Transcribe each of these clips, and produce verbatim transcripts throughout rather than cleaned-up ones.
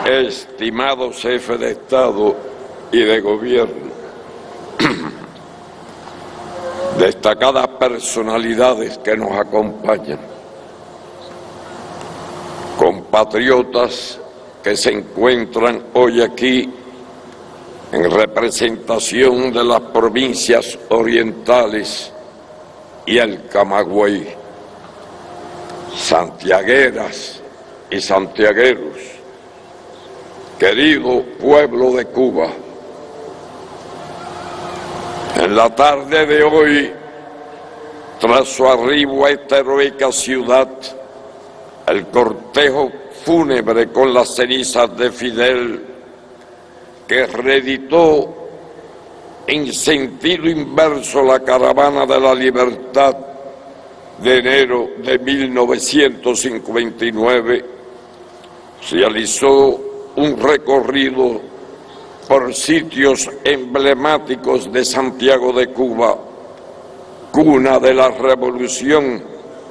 Estimados jefes de Estado y de Gobierno, destacadas personalidades que nos acompañan, compatriotas que se encuentran hoy aquí en representación de las provincias orientales y el Camagüey, santiagueras y santiagueros, querido pueblo de Cuba. En la tarde de hoy, tras su arribo a esta heroica ciudad, el cortejo fúnebre con las cenizas de Fidel, que reeditó en sentido inverso la caravana de la libertad de enero de mil novecientos cincuenta y nueve, realizó un recorrido por sitios emblemáticos de Santiago de Cuba, cuna de la revolución,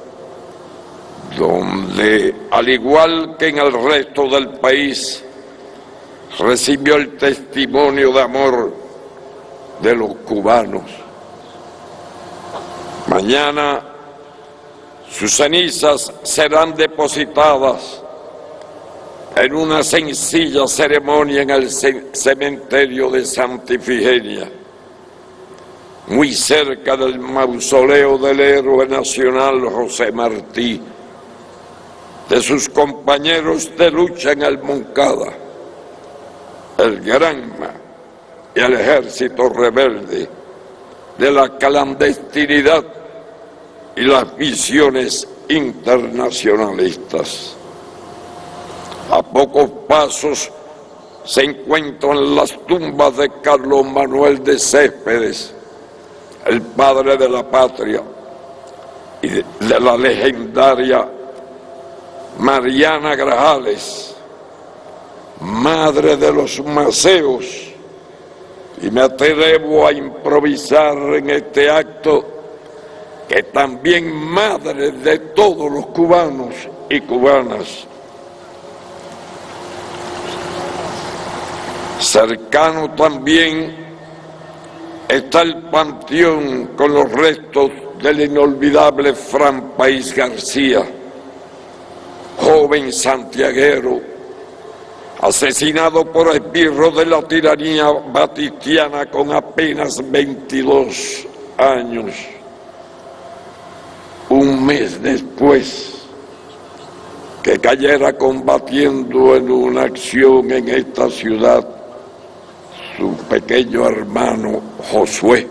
donde, al igual que en el resto del país, recibió el testimonio de amor de los cubanos. Mañana sus cenizas serán depositadas en una sencilla ceremonia en el cementerio de Santa Ifigenia, muy cerca del mausoleo del héroe nacional José Martí, de sus compañeros de lucha en el Moncada, el Granma y el ejército rebelde, de la clandestinidad y las visiones internacionalistas. A pocos pasos se encuentran las tumbas de Carlos Manuel de Céspedes, el padre de la patria, y de, de la legendaria Mariana Grajales, madre de los Maceos, y me atrevo a improvisar en este acto que también madre de todos los cubanos y cubanas. Cercano también está el panteón con los restos del inolvidable Fran País García, joven santiaguero, asesinado por esbirros de la tiranía batistiana con apenas veintidós años. Un mes después que cayera combatiendo en una acción en esta ciudad su pequeño hermano Josué.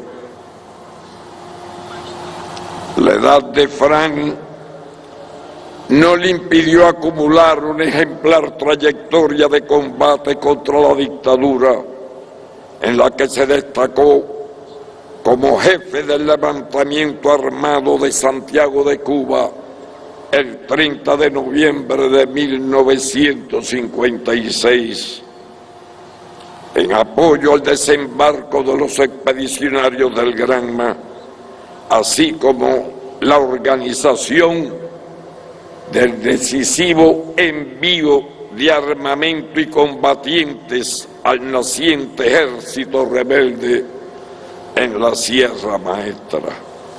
La edad de Fran no le impidió acumular una ejemplar trayectoria de combate contra la dictadura, en la que se destacó como jefe del levantamiento armado de Santiago de Cuba el treinta de noviembre de mil novecientos cincuenta y seis, en apoyo al desembarco de los expedicionarios del Granma, así como la organización del decisivo envío de armamento y combatientes al naciente ejército rebelde en la Sierra Maestra.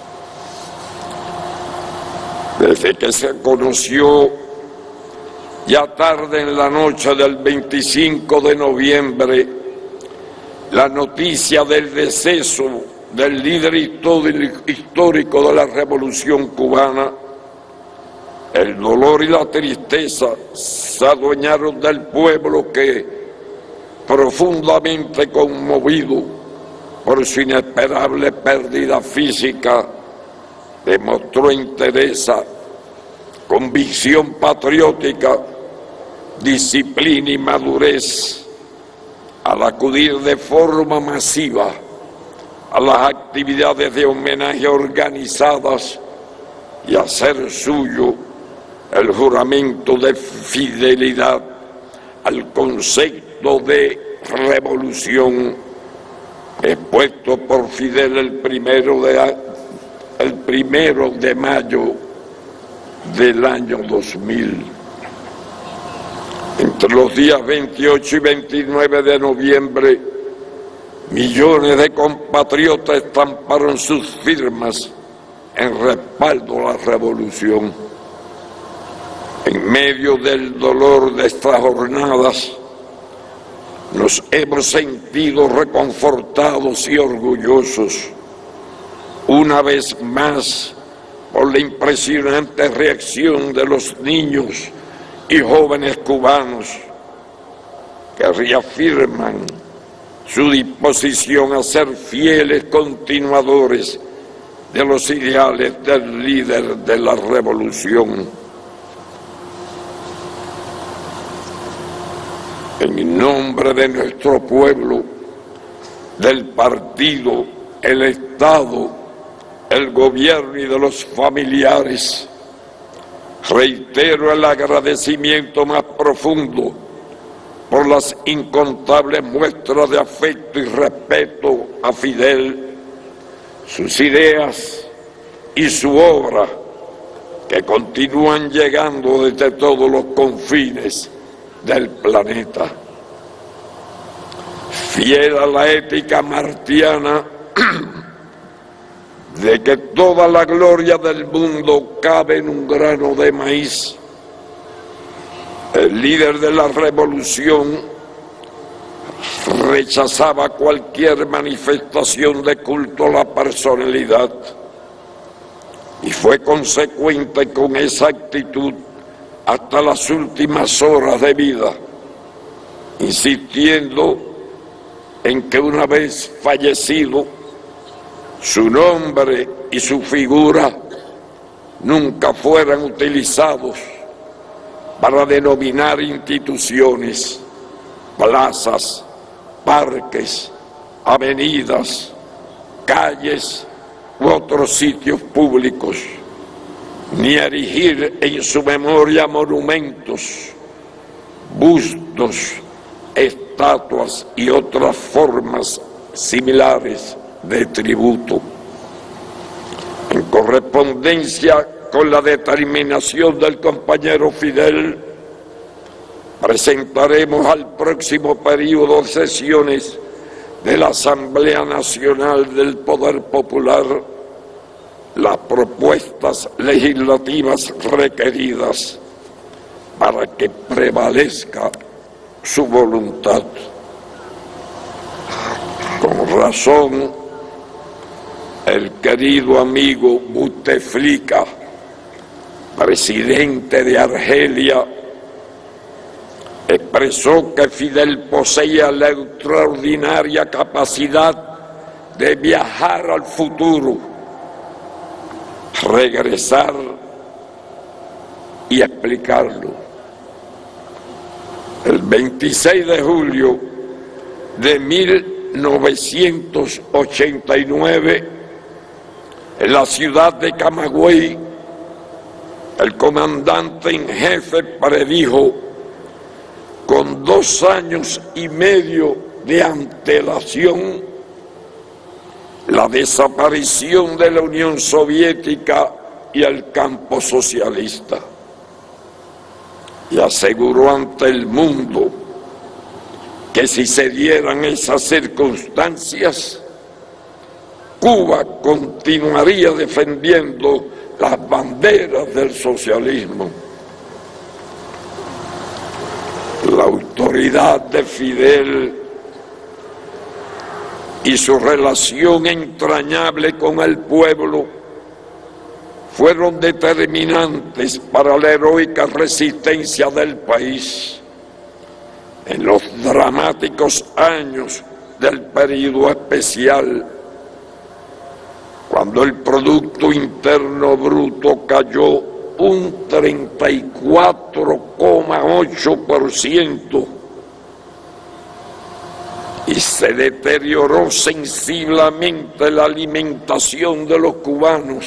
Desde que se conoció ya tarde en la noche del veinticinco de noviembre la noticia del deceso del líder histórico de la Revolución Cubana, el dolor y la tristeza se adueñaron del pueblo que, profundamente conmovido por su inesperable pérdida física, demostró entereza, convicción patriótica, disciplina y madurez al acudir de forma masiva a las actividades de homenaje organizadas y hacer suyo el juramento de fidelidad al concepto de revolución expuesto por Fidel el primero de, el primero de mayo del año dos mil. En Entre los días veintiocho y veintinueve de noviembre, millones de compatriotas estamparon sus firmas en respaldo a la revolución. En medio del dolor de estas jornadas, nos hemos sentido reconfortados y orgullosos, una vez más, por la impresionante reacción de los niños y jóvenes cubanos que reafirman su disposición a ser fieles continuadores de los ideales del líder de la revolución. En nombre de nuestro pueblo, del partido, el Estado, el gobierno y de los familiares, reitero el agradecimiento más profundo por las incontables muestras de afecto y respeto a Fidel, sus ideas y su obra, que continúan llegando desde todos los confines del planeta. Fiel a la ética martiana de que toda la gloria del mundo cabe en un grano de maíz, el líder de la revolución rechazaba cualquier manifestación de culto a la personalidad y fue consecuente con esa actitud hasta las últimas horas de vida, insistiendo en que una vez fallecido, su nombre y su figura nunca fueran utilizados para denominar instituciones, plazas, parques, avenidas, calles u otros sitios públicos, ni erigir en su memoria monumentos, bustos, estatuas y otras formas similares de tributo. En correspondencia con la determinación del compañero Fidel, presentaremos al próximo periodo de sesiones de la Asamblea Nacional del Poder Popular las propuestas legislativas requeridas para que prevalezca su voluntad. Con razón, el querido amigo Buteflika, presidente de Argelia, expresó que Fidel poseía la extraordinaria capacidad de viajar al futuro, regresar y explicarlo. El veintiséis de julio de mil novecientos ochenta y nueve, en la ciudad de Camagüey, el comandante en jefe predijo con dos años y medio de antelación la desaparición de la Unión Soviética y el campo socialista, y aseguró ante el mundo que si se dieran esas circunstancias, Cuba continuaría defendiendo las banderas del socialismo. La autoridad de Fidel y su relación entrañable con el pueblo fueron determinantes para la heroica resistencia del país en los dramáticos años del período especial, cuando el Producto Interno Bruto cayó un treinta y cuatro coma ocho por ciento y se deterioró sensiblemente la alimentación de los cubanos.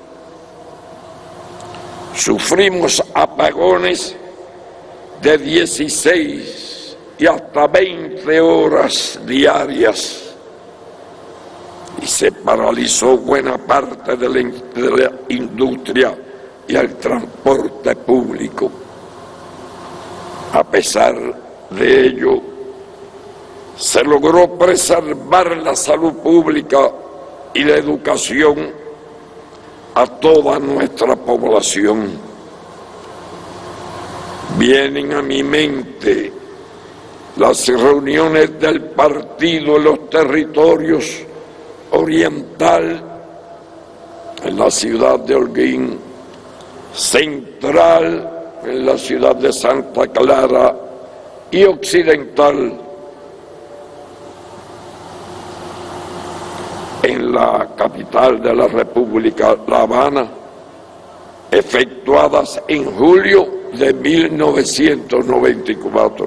Sufrimos apagones de dieciséis y hasta veinte horas diarias y se paralizó buena parte de la, de la industria y el transporte público. A pesar de ello, se logró preservar la salud pública y la educación a toda nuestra población. Vienen a mi mente las reuniones del partido en los territorios oriental, en la ciudad de Holguín, central, en la ciudad de Santa Clara, y occidental, en la capital de la República, La Habana, efectuadas en julio de mil novecientos noventa y cuatro.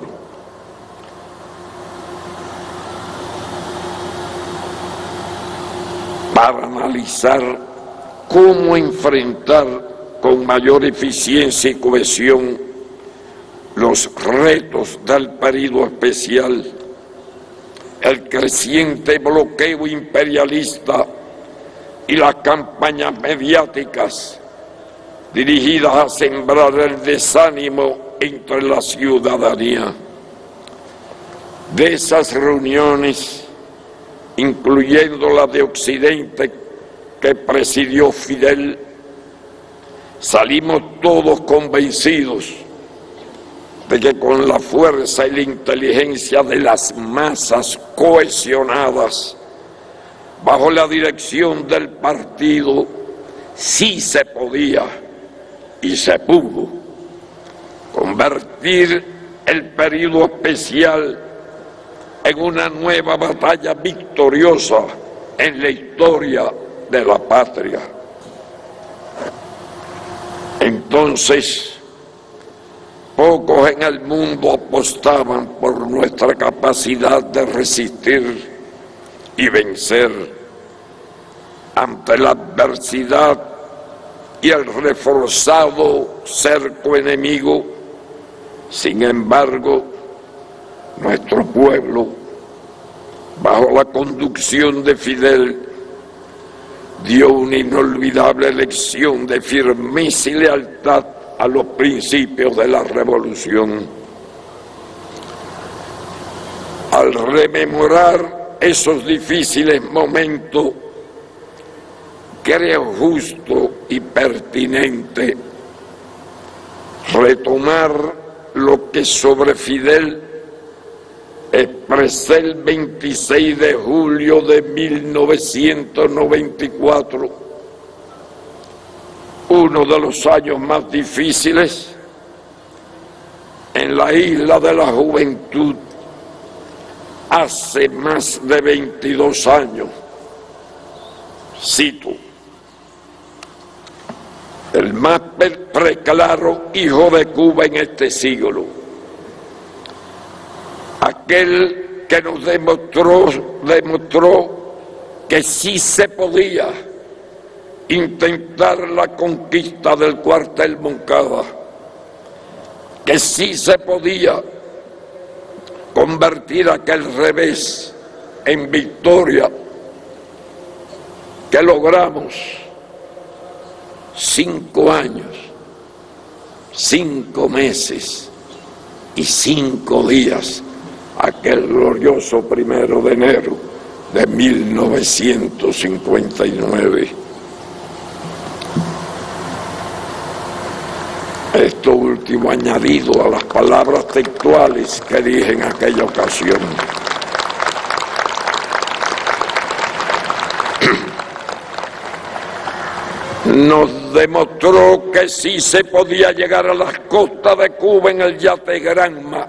Para analizar cómo enfrentar con mayor eficiencia y cohesión los retos del período especial, el creciente bloqueo imperialista y las campañas mediáticas dirigidas a sembrar el desánimo entre la ciudadanía. De esas reuniones, incluyendo la de Occidente que presidió Fidel, salimos todos convencidos de que con la fuerza y la inteligencia de las masas cohesionadas bajo la dirección del partido, sí se podía y se pudo convertir el período especial en una nueva batalla victoriosa en la historia de la patria. Entonces, pocos en el mundo apostaban por nuestra capacidad de resistir y vencer ante la adversidad y el reforzado cerco enemigo. Sin embargo, nuestro pueblo, bajo la conducción de Fidel, dio una inolvidable lección de firmeza y lealtad a los principios de la revolución. Al rememorar esos difíciles momentos, creo justo y pertinente retomar lo que sobre Fidel expresé el veintiséis de julio de mil novecientos noventa y cuatro, uno de los años más difíciles en la isla de la juventud, hace más de veintidós años. Cito: el más preclaro hijo de Cuba en este siglo, aquel que nos demostró, demostró que sí se podía intentar la conquista del cuartel Moncada, que sí se podía convertir aquel revés en victoria, que logramos cinco años, cinco meses y cinco días, aquel glorioso primero de enero de mil novecientos cincuenta y nueve. Esto último añadido a las palabras textuales que dije en aquella ocasión. Nos demostró que sí se podía llegar a las costas de Cuba en el yate Granma,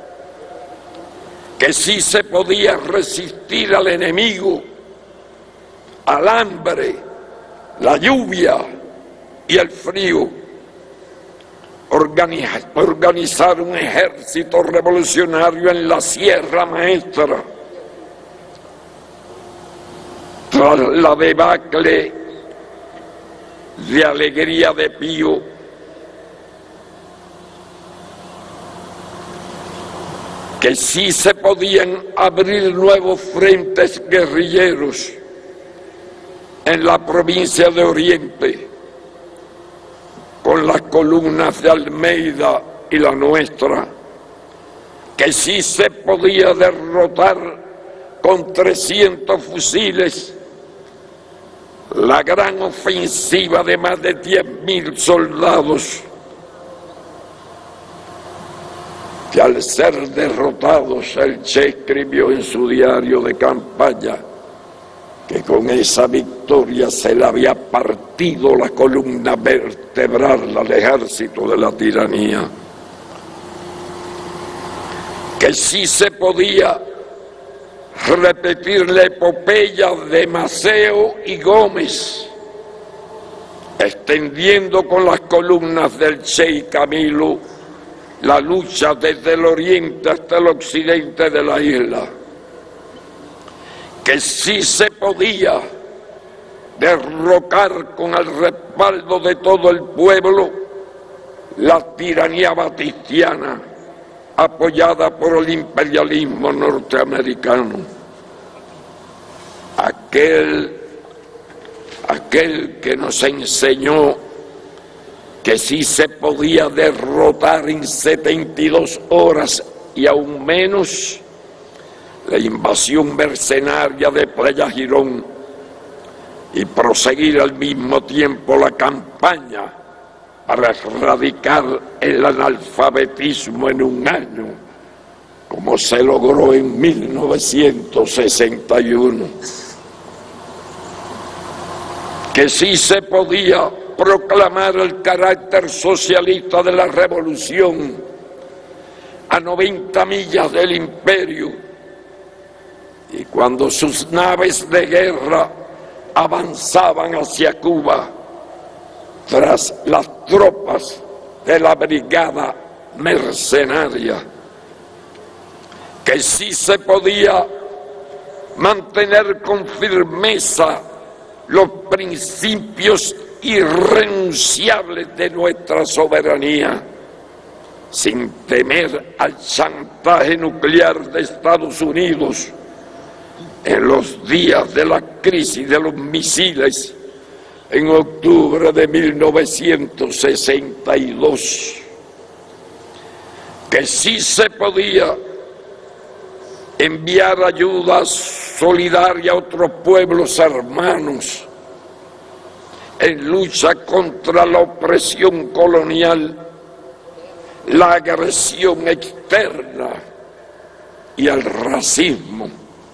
que sí se podía resistir al enemigo, al hambre, la lluvia y el frío, organizar, organizar un ejército revolucionario en la Sierra Maestra. Tras la debacle de Alegría de Pío, que sí se podían abrir nuevos frentes guerrilleros en la provincia de Oriente, con las columnas de Almeida y la nuestra, que sí se podía derrotar con trescientos fusiles la gran ofensiva de más de diez mil soldados, que al ser derrotados el Che escribió en su diario de campaña que con esa victoria se le había partido la columna vertebral al ejército de la tiranía, que sí se podía repetir la epopeya de Maceo y Gómez, extendiendo con las columnas del Che y Camilo la lucha desde el oriente hasta el occidente de la isla, que sí se podía derrocar con el respaldo de todo el pueblo la tiranía batistiana apoyada por el imperialismo norteamericano. Aquel, aquel que nos enseñó que sí se podía derrotar en setenta y dos horas y aún menos la invasión mercenaria de Playa Girón y proseguir al mismo tiempo la campaña para erradicar el analfabetismo en un año, como se logró en mil novecientos sesenta y uno. Que sí se podía proclamar el carácter socialista de la revolución a noventa millas del imperio, y cuando sus naves de guerra avanzaban hacia Cuba tras las tropas de la brigada mercenaria, que sí se podía mantener con firmeza los principios irrenunciables de nuestra soberanía, sin temer al chantaje nuclear de Estados Unidos en los días de la crisis de los misiles en octubre de mil novecientos sesenta y dos, que sí se podía enviar ayuda solidaria a otros pueblos hermanos en lucha contra la opresión colonial, la agresión externa y el racismo,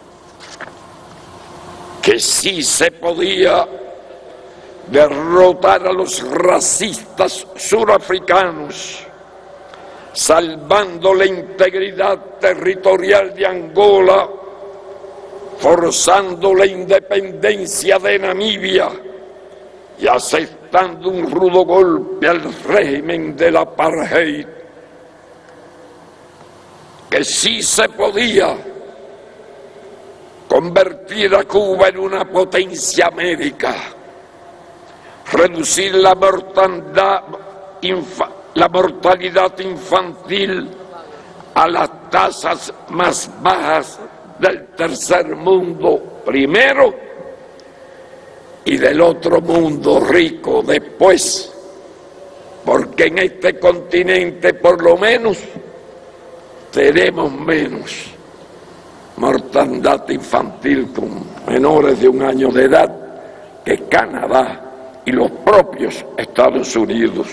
que sí se podía derrotar a los racistas surafricanos, salvando la integridad territorial de Angola, forzando la independencia de Namibia y aceptando un rudo golpe al régimen del apartheid, que sí se podía convertir a Cuba en una potencia médica, reducir la mortandad, la mortalidad infantil a las tasas más bajas del tercer mundo primero y del otro mundo rico después, porque en este continente por lo menos tenemos menos mortandad infantil con menores de un año de edad que Canadá y los propios Estados Unidos.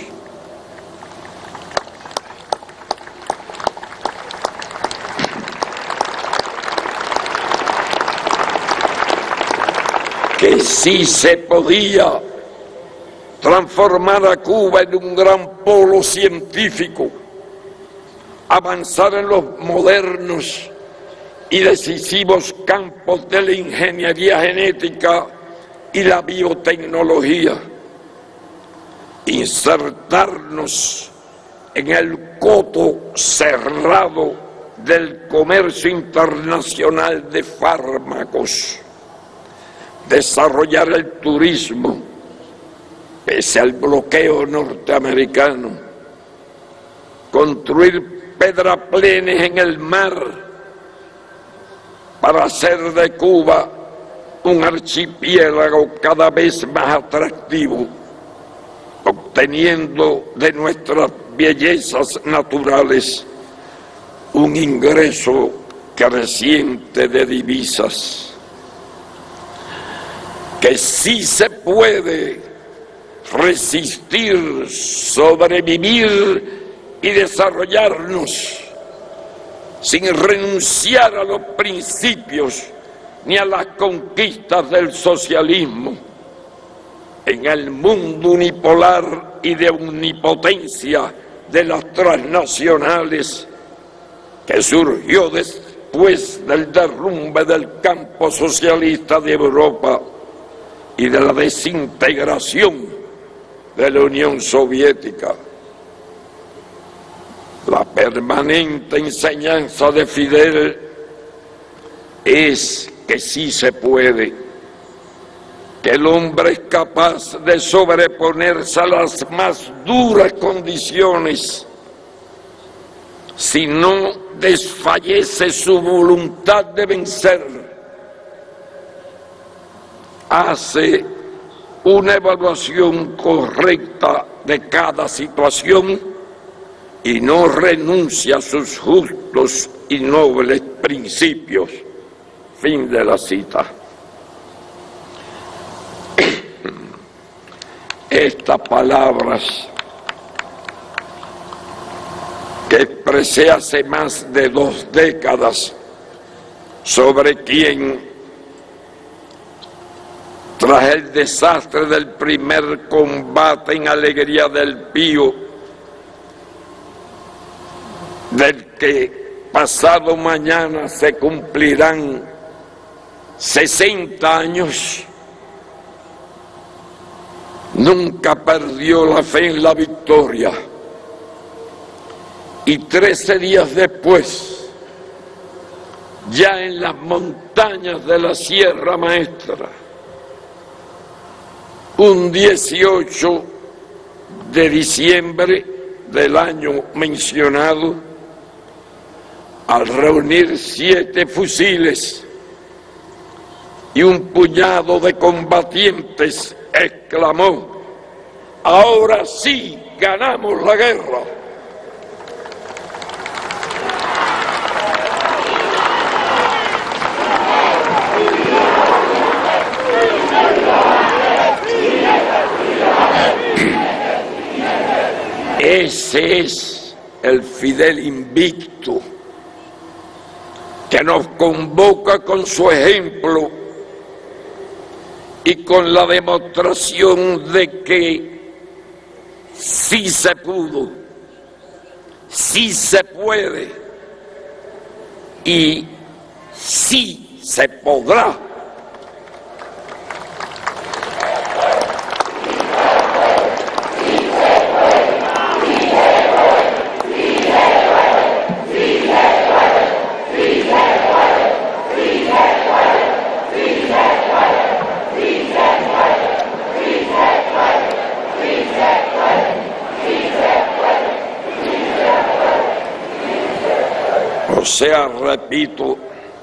Que sí se podía transformar a Cuba en un gran polo científico, avanzar en los modernos y decisivos campos de la ingeniería genética y la biotecnología, insertarnos en el coto cerrado del comercio internacional de fármacos, desarrollar el turismo pese al bloqueo norteamericano, construir pedraplenes en el mar para hacer de Cuba un archipiélago cada vez más atractivo, obteniendo de nuestras bellezas naturales un ingreso creciente de divisas, que sí se puede resistir, sobrevivir y desarrollarnos sin renunciar a los principios ni a las conquistas del socialismo en el mundo unipolar y de omnipotencia de las transnacionales que surgió después del derrumbe del campo socialista de Europa y de la desintegración de la Unión Soviética. La permanente enseñanza de Fidel es que sí se puede, que el hombre es capaz de sobreponerse a las más duras condiciones si no desfallece su voluntad de vencer. Hace una evaluación correcta de cada situación y no renuncia a sus justos y nobles principios. Fin de la cita. Estas palabras que expresé hace más de dos décadas sobre quien, tras el desastre del primer combate en Alegría del Pío, del que pasado mañana se cumplirán sesenta años, nunca perdió la fe en la victoria. Y trece días después, ya en las montañas de la Sierra Maestra, un dieciocho de diciembre del año mencionado, al reunir siete fusiles y un puñado de combatientes, exclamó: "Ahora sí ganamos la guerra". Ese es el Fidel invicto que nos convoca con su ejemplo y con la demostración de que sí se pudo, sí se puede y sí se podrá. O sea, repito,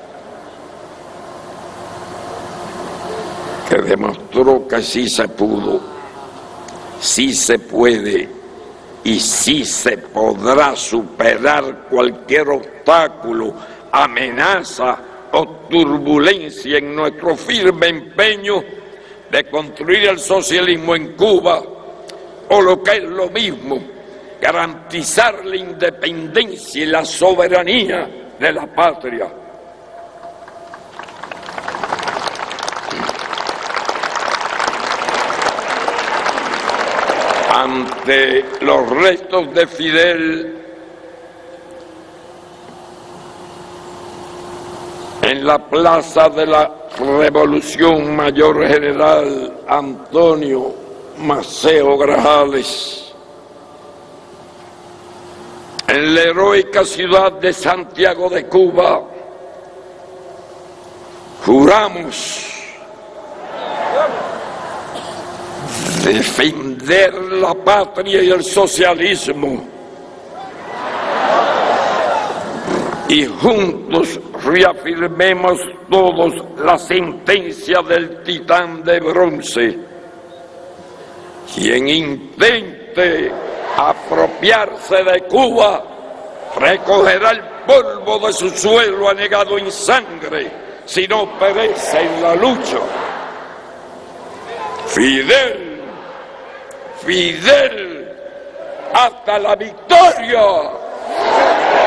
que demostró que sí se pudo, sí se puede y sí se podrá superar cualquier obstáculo, amenaza o turbulencia en nuestro firme empeño de construir el socialismo en Cuba, o lo que es lo mismo, garantizar la independencia y la soberanía de la patria. Ante los restos de Fidel en la plaza de la Revolución, Mayor General Antonio Maceo Grajales, en la heroica ciudad de Santiago de Cuba, juramos defender la patria y el socialismo, y juntos reafirmemos todos la sentencia del titán de bronce: quien intente apropiarse de Cuba recogerá el polvo de su suelo anegado en sangre, si no perece en la lucha. Fidel, Fidel, hasta la victoria.